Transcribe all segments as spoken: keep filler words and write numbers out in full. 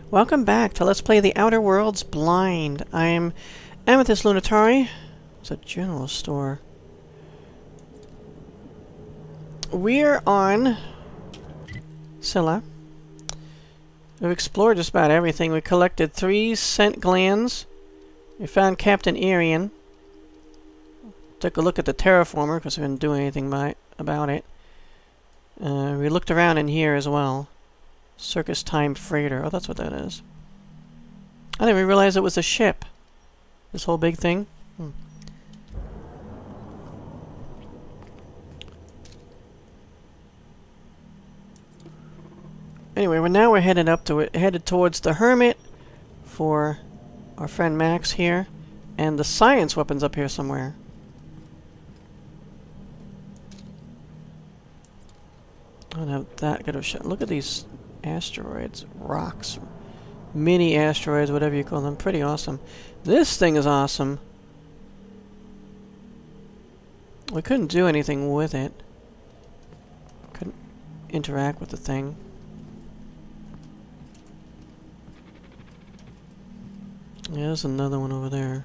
Welcome back to Let's Play The Outer Worlds Blind. I'm Amethyst Lunatari. It's a general store. We're on Scylla. We've explored just about everything. We collected three scent glands. We found Captain Arian. Took a look at the terraformer because we didn't do anything by, about it. Uh, we looked around in here as well. Circus Time Freighter. Oh, that's what that is. I didn't even realize it was a ship. This whole big thing. Hmm. Anyway, well, now we're headed up to it, headed towards the Hermit for our friend Max here, and the science weapon's up here somewhere. I don't have that good of a shot. Look at these asteroids, rocks, mini asteroids, whatever you call them. Pretty awesome. This thing is awesome. We couldn't do anything with it. Couldn't interact with the thing. Yeah, there's another one over there.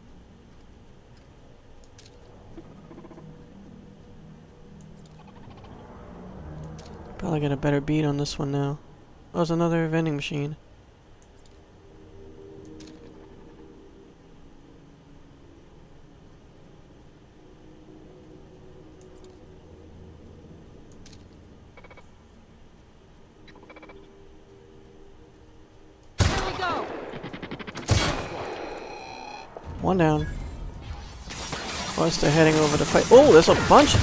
Probably get a better beat on this one now. Oh, there's another vending machine. Here we go. One down. Plus they're heading over to fight. Oh, there's a bunch.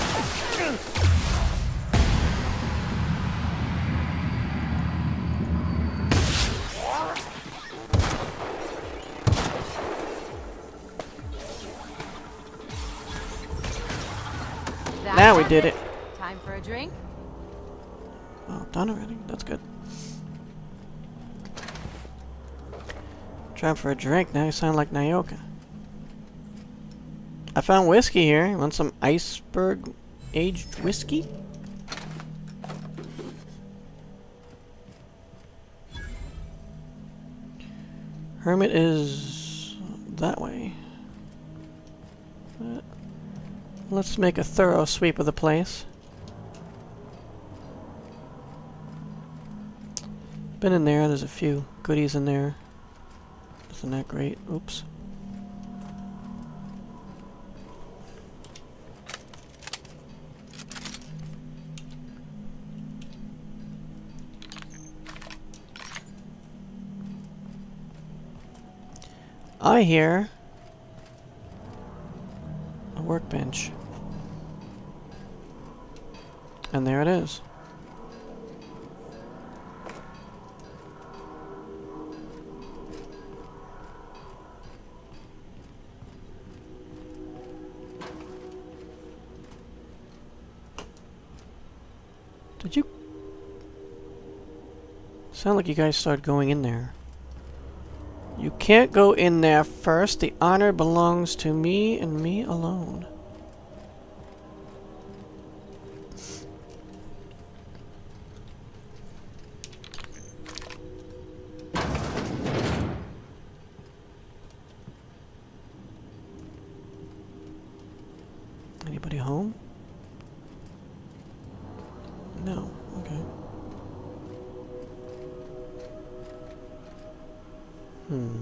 Now we did it. Time for a drink? Oh, done already. That's good. Time for a drink. Now you sound like Nyoka. I found whiskey here. You want some iceberg aged whiskey? Hermit is that way. Uh, let's make a thorough sweep of the place. Been in there. There's a few goodies in there. Isn't that great? Oops. I hear a workbench. And there it is. Did you... Sound like you guys started going in there. You can't go in there first. The honor belongs to me and me alone. Anybody home? No. Okay. Hmm.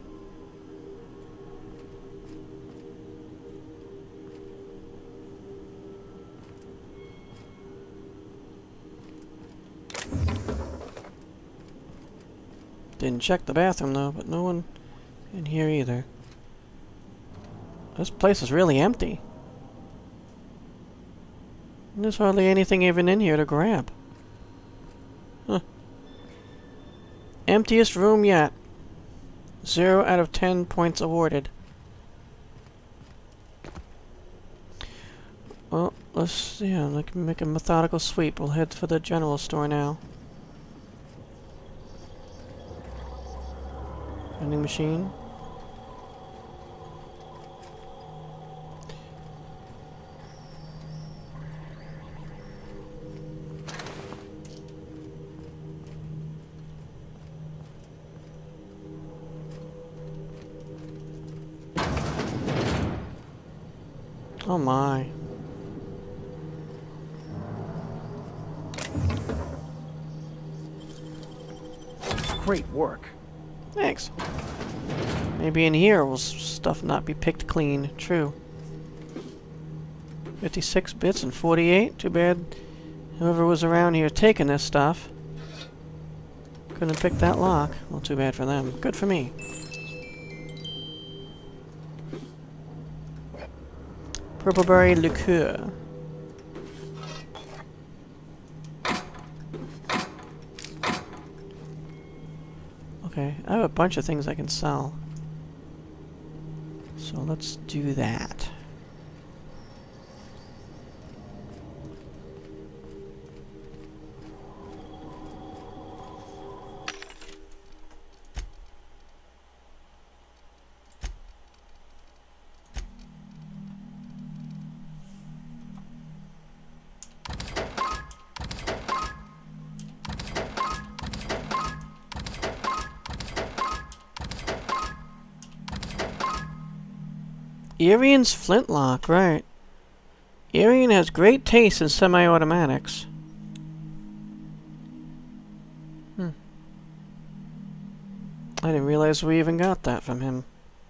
Didn't check the bathroom though, but no one in here either. This place is really empty. And there's hardly anything even in here to grab. Huh. Emptiest room yet. Zero out of ten points awarded. Well, let's yeah, like make a methodical sweep. We'll head for the general store now. Vending machine. Oh my. Great work. Thanks. Maybe in here will s- stuff not be picked clean. True. fifty-six bits and forty-eight. Too bad whoever was around here taking this stuff couldn't pick that lock. Well, too bad for them. Good for me. Purpleberry liqueur. Okay, I have a bunch of things I can sell. So let's do that. Arian's flintlock, right. Arian has great taste in semi-automatics. Hmm. I didn't realize we even got that from him.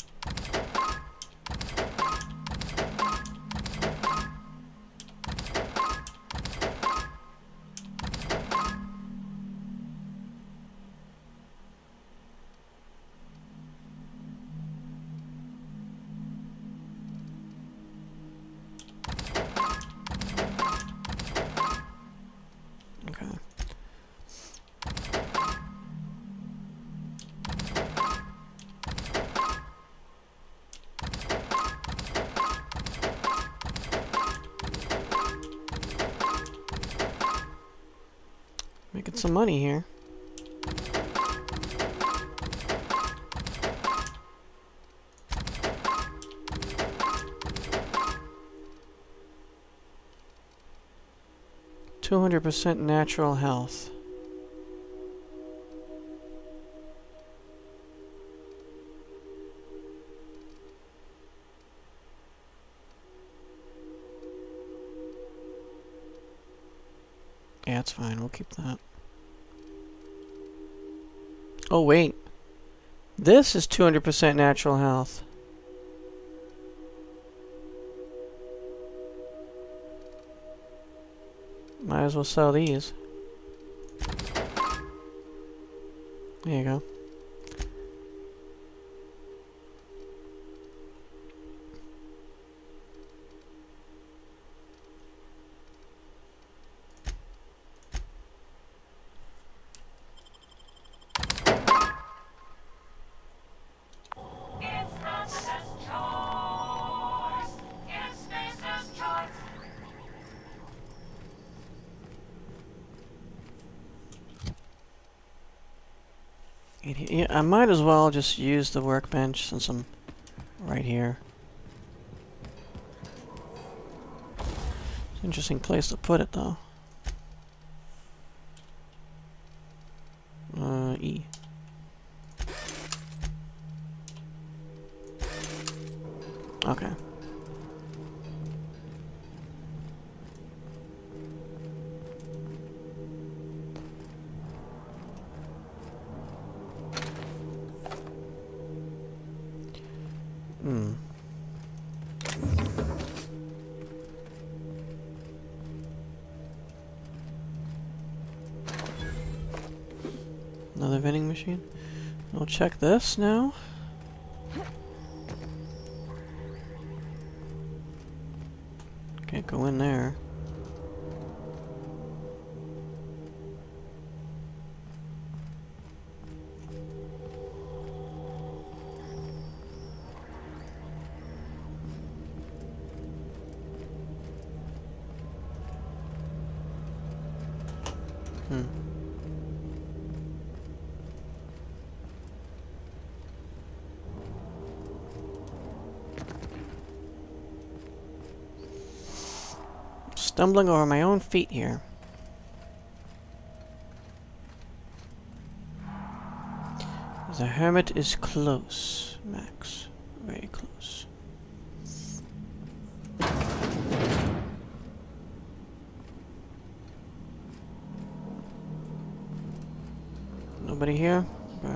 Making some money here. Two hundred percent natural health. Yeah, it's fine. We'll keep that. Oh, wait. This is two hundred percent natural health. Might as well sell these. There you go. Yeah, I might as well just use the workbench since I'm right here. It's an interesting place to put it, though. Uh, E. Okay. Hmm. Another vending machine. We'll check this now. Can't go in there. Hmm. Stumbling over my own feet here. The hermit is close, Max. Very close. Nobody here? Okay.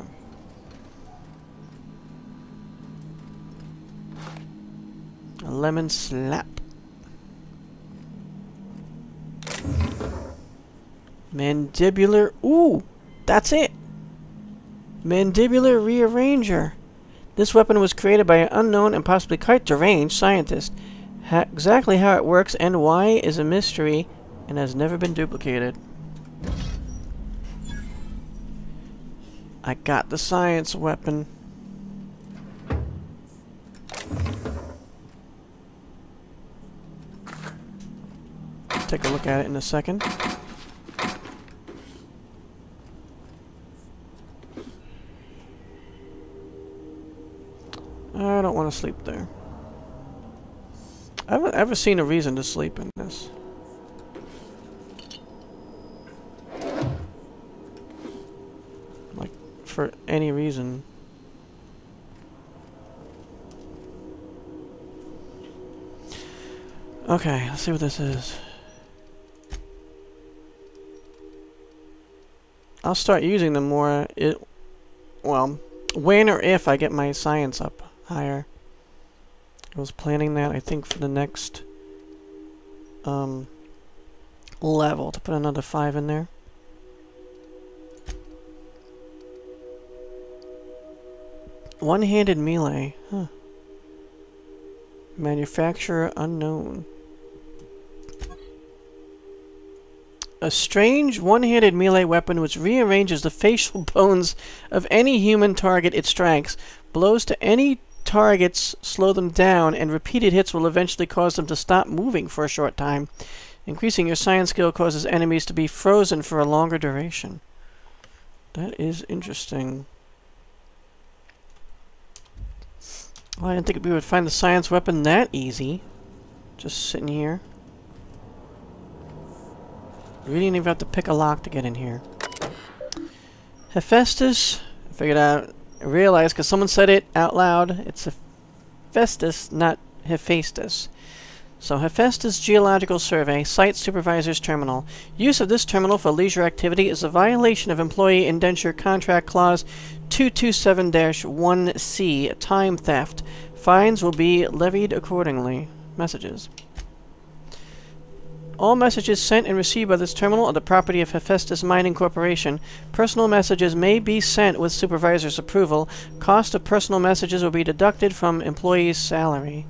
A lemon slap. Mandibular. Ooh! That's it! Mandibular rearranger. This weapon was created by an unknown and possibly quite deranged scientist. Ha exactly how it works and why is a mystery and has never been duplicated. I got the science weapon. Take a look at it in a second. I don't want to sleep there. I haven't ever seen a reason to sleep in this. Like, for any reason. Okay, let's see what this is. I'll start using them more, it, well, when or if I get my science up higher. I was planning that, I think, for the next um, level, to put another five in there. One-handed melee, huh. Manufacturer unknown. A strange one-handed melee weapon which rearranges the facial bones of any human target it strikes. Blows to any targets slow them down, and repeated hits will eventually cause them to stop moving for a short time. Increasing your science skill causes enemies to be frozen for a longer duration. That is interesting. Well, I didn't think we would find the science weapon that easy. Just sitting here. We didn't even have to pick a lock to get in here. Hephaestus. I figured out, I realized because someone said it out loud. It's Hephaestus, not Hephaestus. So Hephaestus Geological Survey, Site Supervisor's Terminal. Use of this terminal for leisure activity is a violation of Employee Indenture Contract Clause two twenty-seven dash one C, time theft. Fines will be levied accordingly. Messages. All messages sent and received by this terminal are the property of Hephaestus Mining Corporation. Personal messages may be sent with supervisor's approval. Cost of personal messages will be deducted from employee's salary.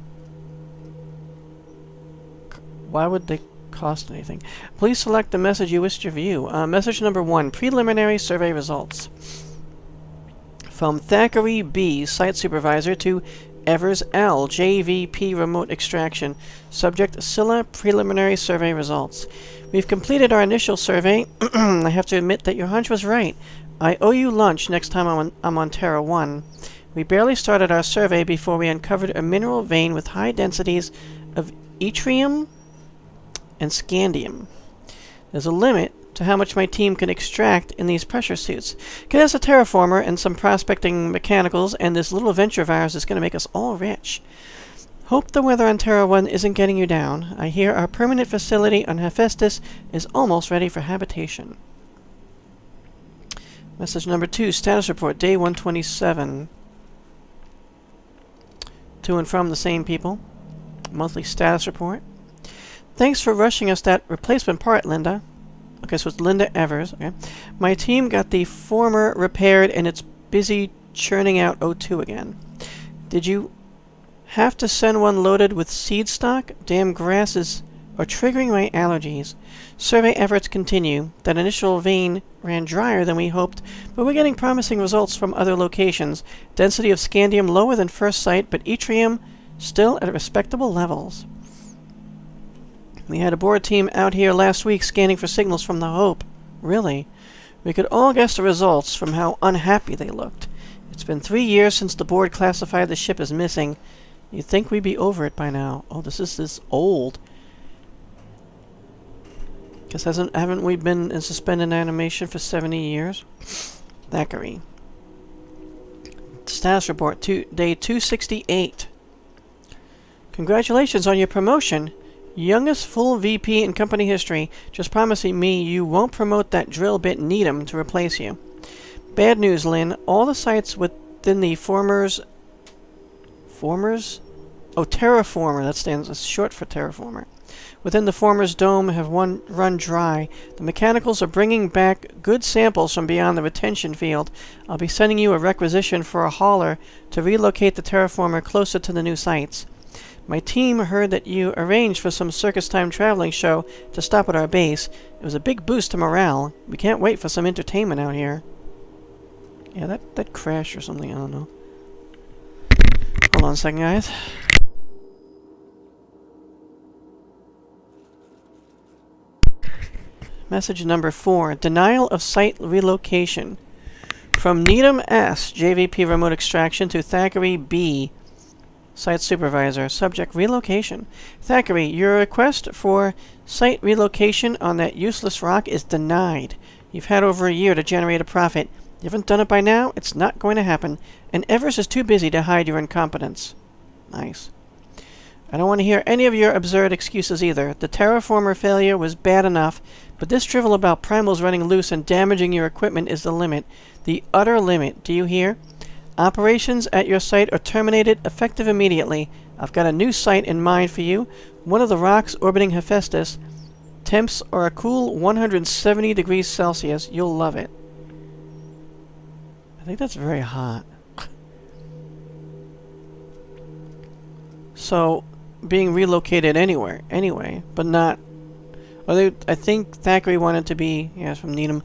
Why would they cost anything? Please select the message you wish to view. Uh, message number one, preliminary survey results. From Thackeray B, Site Supervisor, to Evers L, J V P Remote Extraction. Subject, Scylla Preliminary Survey Results. We've completed our initial survey. I have to admit that your hunch was right. I owe you lunch next time I'm on, I'm on Terra one. We barely started our survey before we uncovered a mineral vein with high densities of yttrium and scandium. There's a limit to how much my team can extract in these pressure suits. Get us a terraformer and some prospecting mechanicals, and this little venture of ours is going to make us all rich. Hope the weather on Terra one isn't getting you down. I hear our permanent facility on Hephaestus is almost ready for habitation. Message number two, status report, day one twenty-seven. To and from the same people. Monthly status report. Thanks for rushing us that replacement part, Linda. Okay, so it's Linda Evers. Okay. My team got the former repaired and it's busy churning out O two again. Did you have to send one loaded with seed stock? Damn grasses are triggering my allergies. Survey efforts continue. That initial vein ran drier than we hoped, but we're getting promising results from other locations. Density of scandium lower than first sight, but yttrium still at respectable levels. We had a board team out here last week scanning for signals from the Hope. Really? We could all guess the results from how unhappy they looked. It's been three years since the board classified the ship as missing. You'd think we'd be over it by now. Oh, this is this old. Guess hasn't haven't we been in suspended animation for seventy years? Thackeray. Status report, two, day two sixty-eight. Congratulations on your promotion. Youngest full V P in company history. Just promising me you won't promote that drill bit Needham to replace you. Bad news, Lynn. All the sites within the Formers... Formers? Oh, Terraformer. That stands as short for Terraformer. Within the Formers dome have one run dry. The mechanicals are bringing back good samples from beyond the retention field. I'll be sending you a requisition for a hauler to relocate the Terraformer closer to the new sites. My team heard that you arranged for some circus time traveling show to stop at our base. It was a big boost to morale. We can't wait for some entertainment out here. Yeah, that, that crashed or something, I don't know. Hold on a second, guys. Message number four. Denial of site relocation. From Needham S, J V P Remote Extraction, to Thackeray B, Site Supervisor. Subject: relocation. Thackeray, your request for site relocation on that useless rock is denied. You've had over a year to generate a profit. You haven't done it by now? It's not going to happen. And Evers is too busy to hide your incompetence. Nice. I don't want to hear any of your absurd excuses either. The terraformer failure was bad enough, but this drivel about primals running loose and damaging your equipment is the limit. The utter limit. Do you hear? Operations at your site are terminated, effective immediately. I've got a new site in mind for you. One of the rocks orbiting Hephaestus. Temps are a cool one hundred seventy degrees Celsius. You'll love it. I think that's very hot. So, being relocated anywhere, anyway, but not... Well, they, I think Thackeray wanted to be... Yeah, it's from Needham.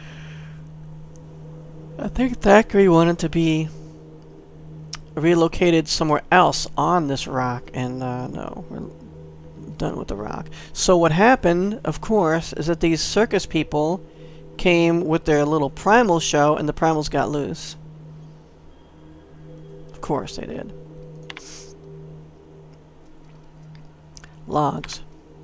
I think Thackeray wanted to be relocated somewhere else on this rock, and uh, no, we're done with the rock. So what happened, of course, is that these circus people came with their little primal show, and the primals got loose. Of course they did. Logs.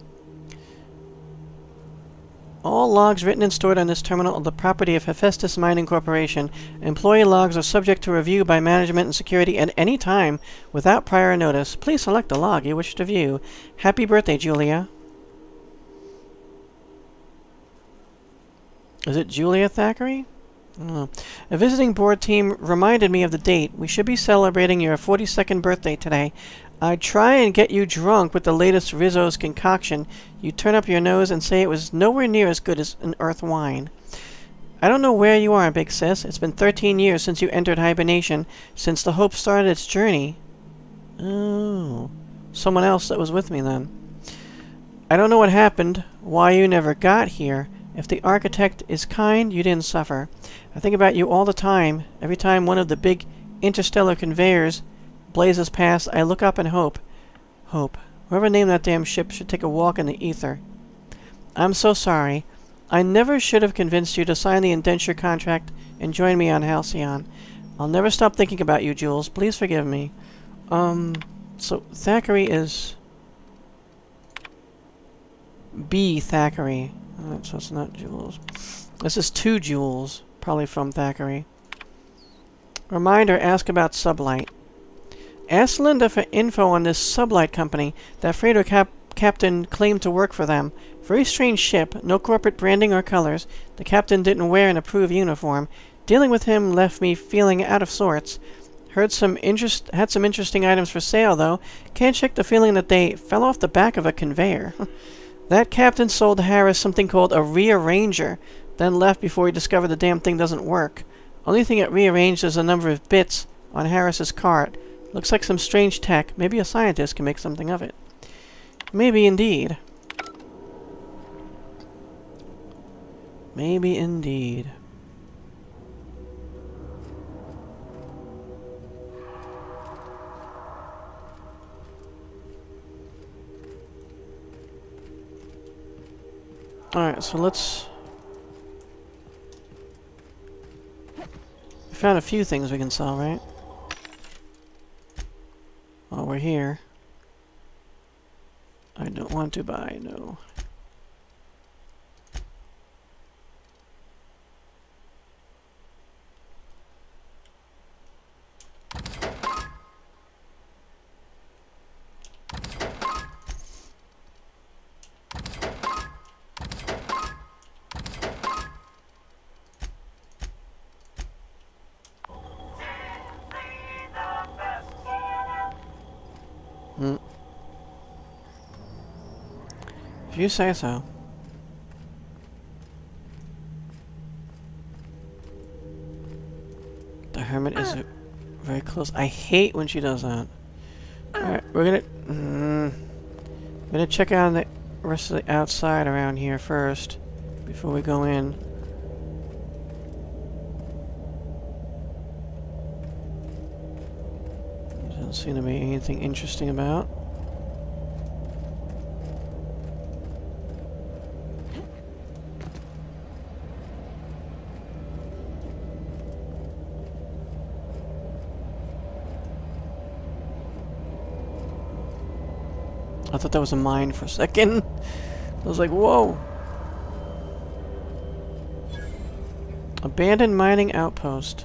All logs written and stored on this terminal are the property of Hephaestus Mining Corporation. Employee logs are subject to review by management and security at any time without prior notice. Please select the log you wish to view. Happy birthday, Julia. Is it Julia Thackeray? I don't know. A visiting board team reminded me of the date. We should be celebrating your forty-second birthday today. I'd try and get you drunk with the latest Rizzo's concoction. You turn up your nose and say it was nowhere near as good as an earth wine. I don't know where you are, big sis. It's been thirteen years since you entered hibernation, since the Hope started its journey. Oh. Someone else that was with me then. I don't know what happened, why you never got here. If the architect is kind, you didn't suffer. I think about you all the time. Every time one of the big interstellar conveyors blazes past, I look up and hope. Hope. Whoever named that damn ship should take a walk in the ether. I'm so sorry. I never should have convinced you to sign the indenture contract and join me on Halcyon. I'll never stop thinking about you, Jules. Please forgive me. Um, so Thackeray is... B. Thackeray. Oh, so it's not Jules. This is two Jules, probably from Thackeray. Reminder, ask about Sublight. Ask Linda for info on this Sublight company. That freighter cap captain claimed to work for them. Very strange ship, no corporate branding or colors. The captain didn't wear an approved uniform. Dealing with him left me feeling out of sorts. Heard some interest, had some interesting items for sale, though. Can't shake the feeling that they fell off the back of a conveyor. That captain sold Harris something called a rearranger, then left before he discovered the damn thing doesn't work. Only thing it rearranged is a number of bits on Harris's cart. Looks like some strange tech. Maybe a scientist can make something of it. Maybe indeed. Maybe indeed. Alright, so let's... We found a few things we can sell, right? While we're here. I don't want to buy, no. you say so. The hermit is very close. I hate when she does that. Alright, we're gonna... Mm, we're gonna check out the rest of the outside around here first, before we go in. Doesn't seem to be anything interesting about. I thought that was a mine for a second. I was like, whoa. Abandoned mining outpost.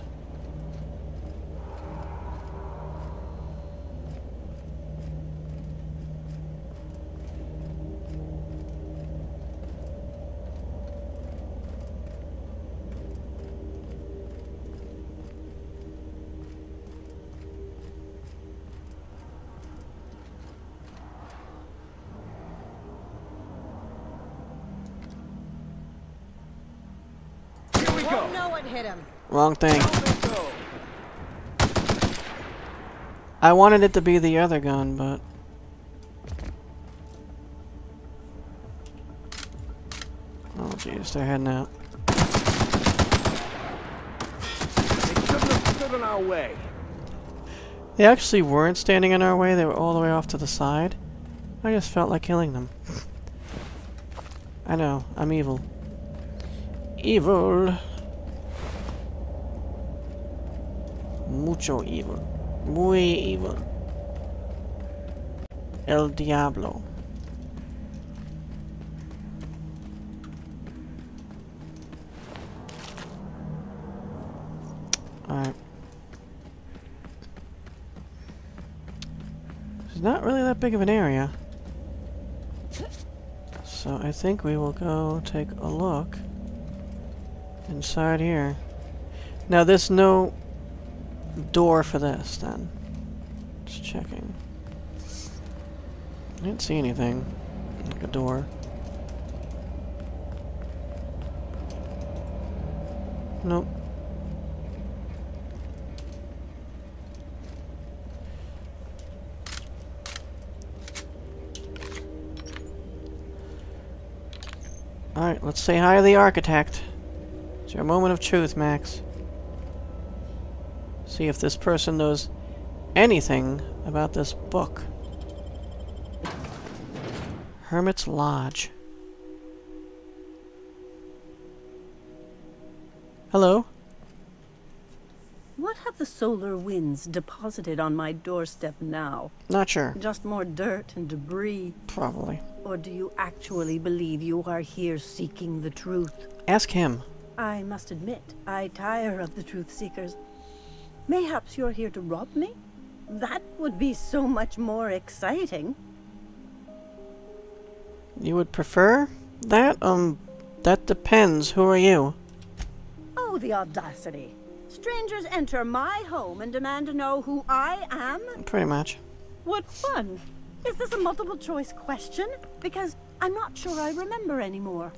Won't know what hit him. Wrong thing. I wanted it to be the other gun, but... Oh jeez, they're heading out. They shouldn't have stood in our way. They actually weren't standing in our way, they were all the way off to the side. I just felt like killing them. I know, I'm evil. Evil. Mucho evil. Muy evil. El Diablo. Alright. It's not really that big of an area. So I think we will go take a look inside here. Now there's no door for this then. Just checking. I didn't see anything like a door. Nope. Alright, let's say hi to the architect. It's your moment of truth, Max. See if this person knows anything about this book. Hermit's Lodge. Hello? What have the solar winds deposited on my doorstep now? Not sure. Just more dirt and debris? Probably. Or do you actually believe you are here seeking the truth? Ask him. I must admit, I tire of the truth seekers. Mayhaps you're here to rob me? That would be so much more exciting. You would prefer that? Um, that depends. Who are you? Oh, the audacity. Strangers enter my home and demand to know who I am? Pretty much. What fun. Is this a multiple choice question? Because I'm not sure I remember anymore.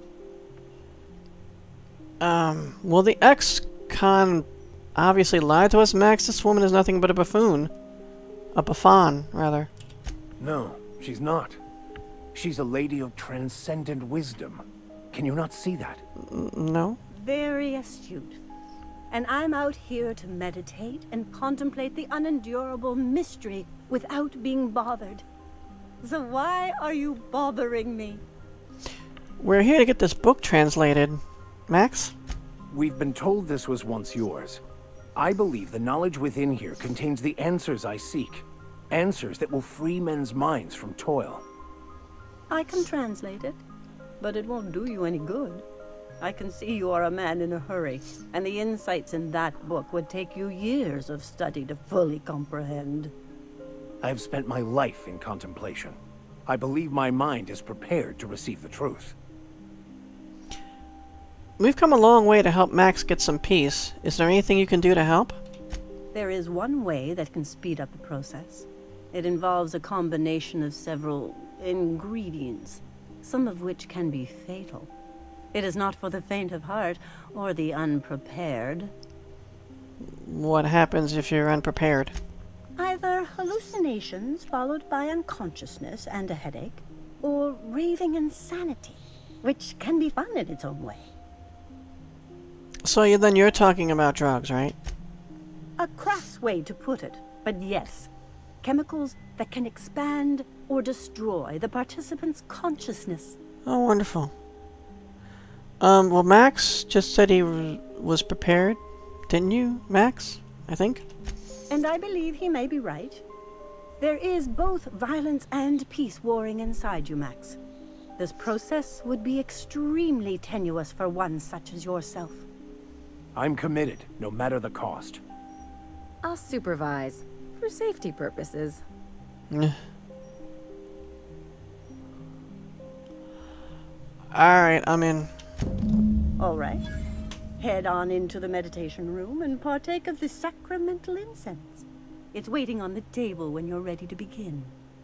Um, well, the ex-con obviously lied to us, Max. This woman is nothing but a buffoon. A buffon, rather. No, she's not. She's a lady of transcendent wisdom. Can you not see that? N no? Very astute. And I'm out here to meditate and contemplate the unendurable mystery without being bothered. So why are you bothering me? We're here to get this book translated. Max? We've been told this was once yours. I believe the knowledge within here contains the answers I seek. Answers that will free men's minds from toil. I can translate it, but it won't do you any good. I can see you are a man in a hurry, and the insights in that book would take you years of study to fully comprehend. I have spent my life in contemplation. I believe my mind is prepared to receive the truth. We've come a long way to help Max get some peace. Is there anything you can do to help? There is one way that can speed up the process. It involves a combination of several ingredients. some of which can be fatal. It is not for the faint of heart or the unprepared. What happens if you're unprepared? Either hallucinations followed by unconsciousness and a headache, or raving insanity, which can be fun in its own way. So you, then you're talking about drugs, right? A crass way to put it, but yes. Chemicals that can expand or destroy the participant's consciousness. Oh, wonderful. Um, well, Max just said he was prepared. Didn't you, Max? I think? And I believe he may be right. There is both violence and peace warring inside you, Max. This process would be extremely tenuous for one such as yourself. I'm committed, no matter the cost. I'll supervise, for safety purposes. Yeah. Alright, I'm in. All right. Head on into the meditation room and partake of the sacramental incense. It's waiting on the table when you're ready to begin.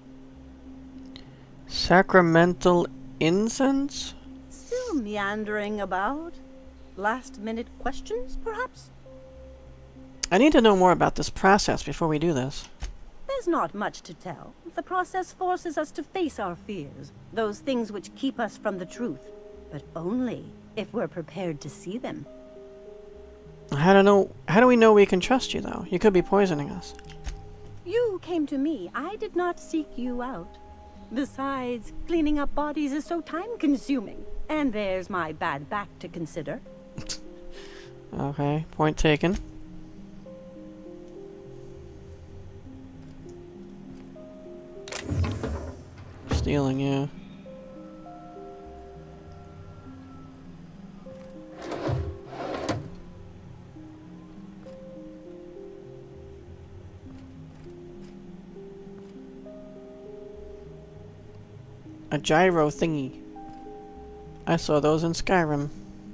Sacramental incense? Still meandering about? Last-minute questions, perhaps? I need to know more about this process before we do this. There's not much to tell. The process forces us to face our fears, those things which keep us from the truth, but only if we're prepared to see them. How do know? How do we know we can trust you, though? You could be poisoning us. You came to me. I did not seek you out. Besides, cleaning up bodies is so time-consuming, and there's my bad back to consider. Okay, point taken. Stealing, yeah. A gyro thingy. I saw those in Skyrim.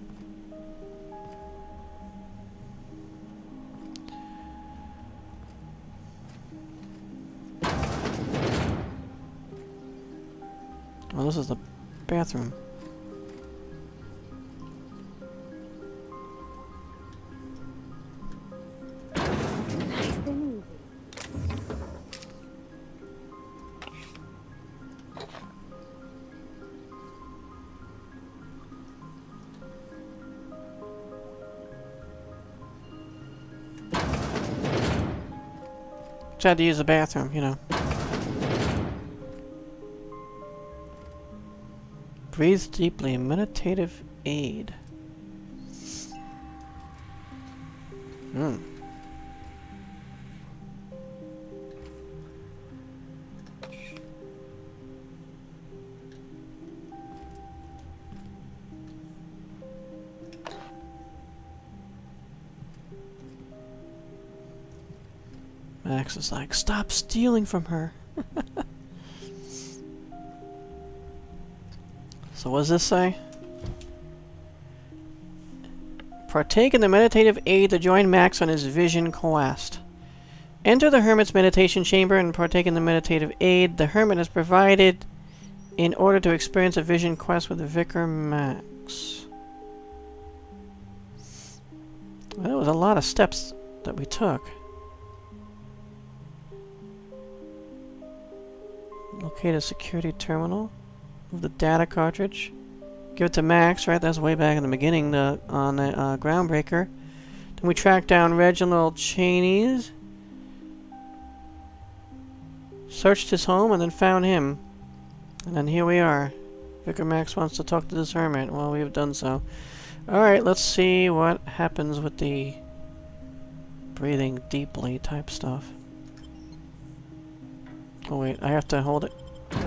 Oh, this is the bathroom. Just had to use the bathroom, you know. Breathe deeply. Meditative aid. Hmm. Max is like, stop stealing from her. So what does this say? Partake in the meditative aid to join Max on his vision quest. Enter the hermit's meditation chamber and partake in the meditative aid the hermit has provided in order to experience a vision quest with the Vicar Max. Well, that was a lot of steps that we took. Locate a security terminal. Move the data cartridge. Give it to Max, right? That's way back in the beginning the, on the uh, Groundbreaker. Then we track down Reginald Cheney's. Searched his home and then found him. And then here we are. Vicar Max wants to talk to this hermit. Well, we have done so. Alright, let's see what happens with the breathing deeply type stuff. Oh wait, I have to hold it.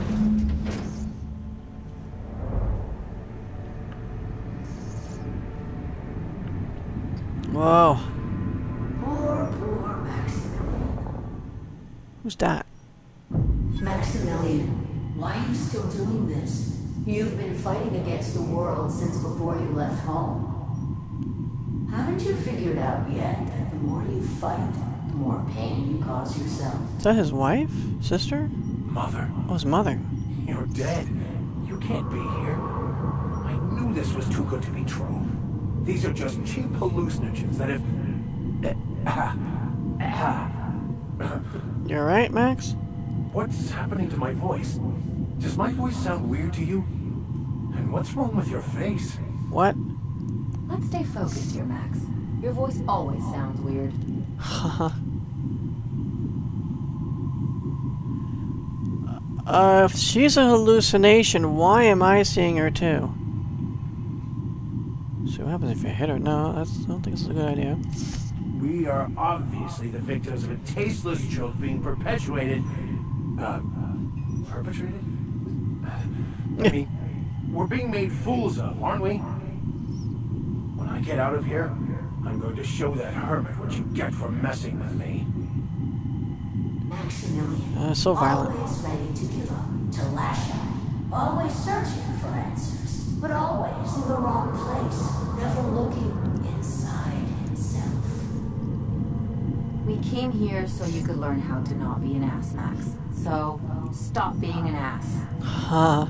Whoa. Poor, poor Maximilian. Who's that? Maximilian, why are you still doing this? You've been fighting against the world since before you left home. Haven't you figured out yet that the more you fight, the more pain you cause yourself? Is that his wife? Sister? Mother. Oh, his mother. You're dead. You can't be here. I knew this was too good to be true. These are just cheap hallucinogens that have... You're right, Max? What's happening to my voice? Does my voice sound weird to you? And what's wrong with your face? What? Let's stay focused here, Max. Your voice always sounds weird. Haha. uh, if she's a hallucination, why am I seeing her too? So what happens if you hit her? No, that's, I don't think it's a good idea. We are obviously the victims of a tasteless joke being perpetuated... Uh, perpetrated? I mean, we're being made fools of, aren't we? When I get out of here, I'm going to show that hermit what you get for messing with me. Maximilian. Uh, so violent. Always ready to give up, to lash out. Always searching for answers, but always in the wrong place. Never looking inside himself. We came here so you could learn how to not be an ass, Max. So, stop being an ass. Huh.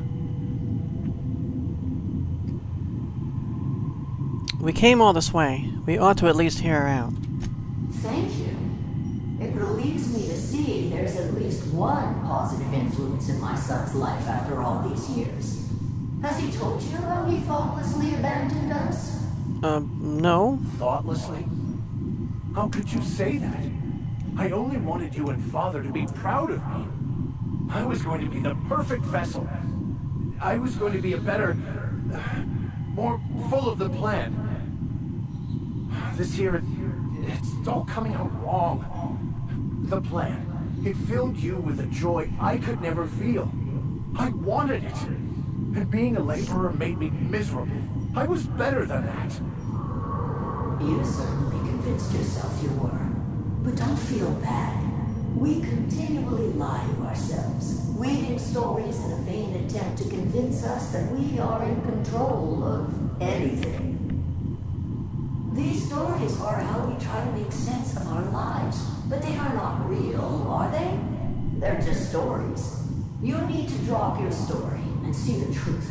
We came all this way. We ought to at least hear her out. Thank you. It relieves me to see there's at least one positive influence in my son's life after all these years. Has he told you how he thoughtlessly abandoned us? Um, no. Thoughtlessly? How could you say that? I only wanted you and Father to be proud of me. I was going to be the perfect vessel. I was going to be a better... more full of the plan. This year, it's all coming out wrong. The plan. It filled you with a joy I could never feel. I wanted it. And being a laborer made me miserable. I was better than that. You certainly convinced yourself you were. But don't feel bad. We continually lie to ourselves, weaving stories in a vain attempt to convince us that we are in control of anything. These stories are how we try to make sense of our lives, but they are not real, are they? They're just stories. You need to drop your story and see the truth.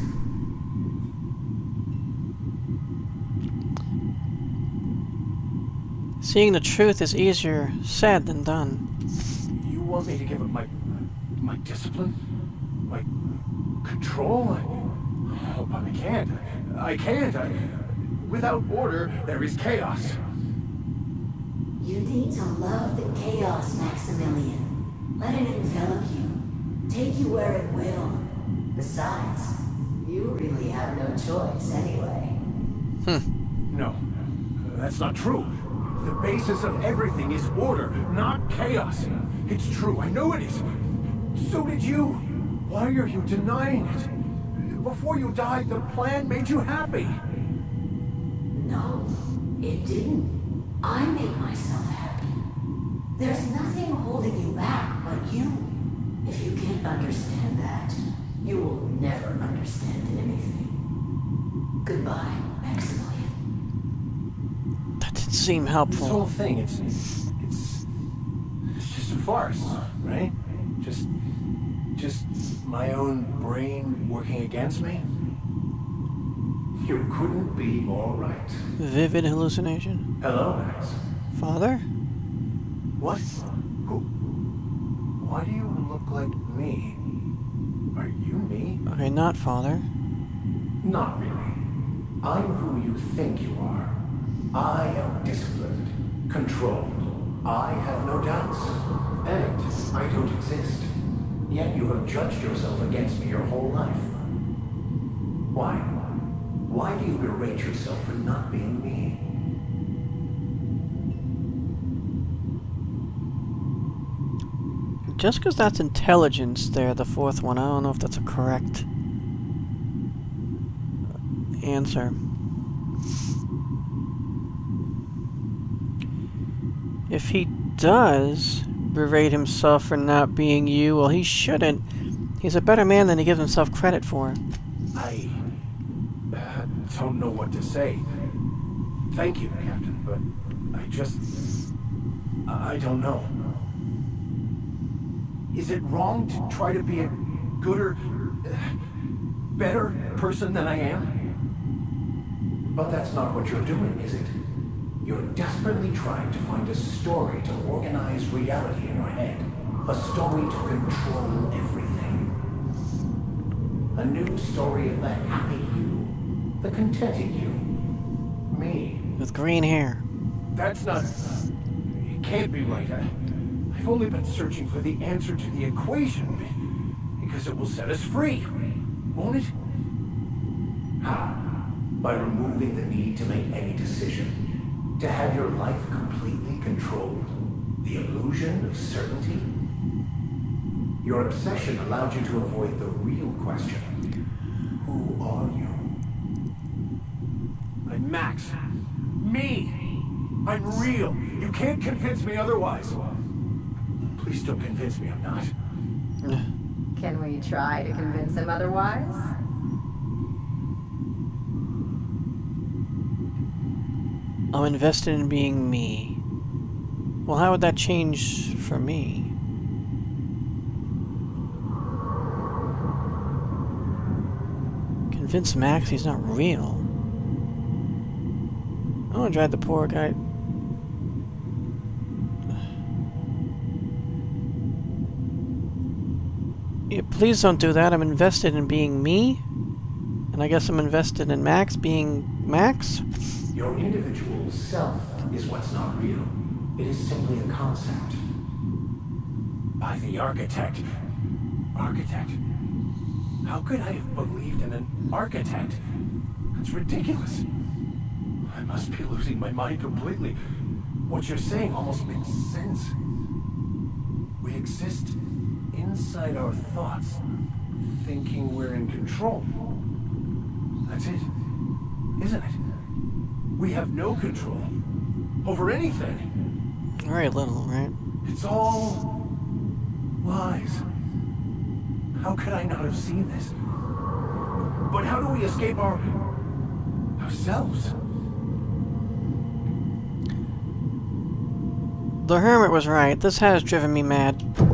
Seeing the truth is easier said than done. You want me to give up my... my discipline? My... control? I, oh, but I can't. I can't. I, without order, there is chaos. You need to love the chaos, Maximilian. Let it envelop you. Take you where it will. Besides, you really have no choice anyway. Hmm. No, that's not true. The basis of everything is order, not chaos. It's true, I know it is. So did you. Why are you denying it? Before you died, the plan made you happy. No, it didn't. I made myself happy. There's nothing holding you back but you. If you can't understand that, you will never understand anything. Goodbye, Maximilian. That didn't seem This whole helpful. thing, it's... it's... it's just a farce, right? Just... just my own brain working against me? You couldn't be more right. Vivid hallucination. Hello, Max. Father? What? Who? Why do you look like me? Are you me? Okay, not father. Not really. I'm who you think you are. I am disciplined, controlled. I have no doubts. And I don't exist. Yet you have judged yourself against me your whole life. Why? Why do you berate yourself for not being me? Just because that's intelligence there, the fourth one, I don't know if that's a correct answer. If he does berate himself for not being you, well, he shouldn't. He's a better man than he gives himself credit for. I uh, don't know what to say. Thank you, Captain, but I just... I don't know. Is it wrong to try to be a gooder... better person than I am? But that's not what you're doing, is it? You're desperately trying to find a story to organize reality in your head. A story to control everything. A new story of the happy you. The contented you. Me. With green hair. That's not... It can't be right. I, I've only been searching for the answer to the equation. Because it will set us free. Won't it? How? By removing the need to make any decision. To have your life completely controlled. The illusion of certainty. Your obsession allowed you to avoid the real question. Who are you? I'm Max. Me! I'm real. You can't convince me otherwise. Please don't convince me I'm not. Can we try to convince him otherwise? I'm invested in being me. Well, how would that change for me? Convince Max he's not real. I want to drive the poor guy. Yeah, please don't do that. I'm invested in being me. And I guess I'm invested in Max being Max. Your individual self is what's not real. It is simply a concept. By the architect. Architect? How could I have believed in an architect? That's ridiculous. I must be losing my mind completely. What you're saying almost makes sense. We exist inside our thoughts, thinking we're in control. That's it, isn't it? We have no control over anything. Very little, right? It's all lies. How could I not have seen this? But how do we escape our... ourselves? The hermit was right. This has driven me mad.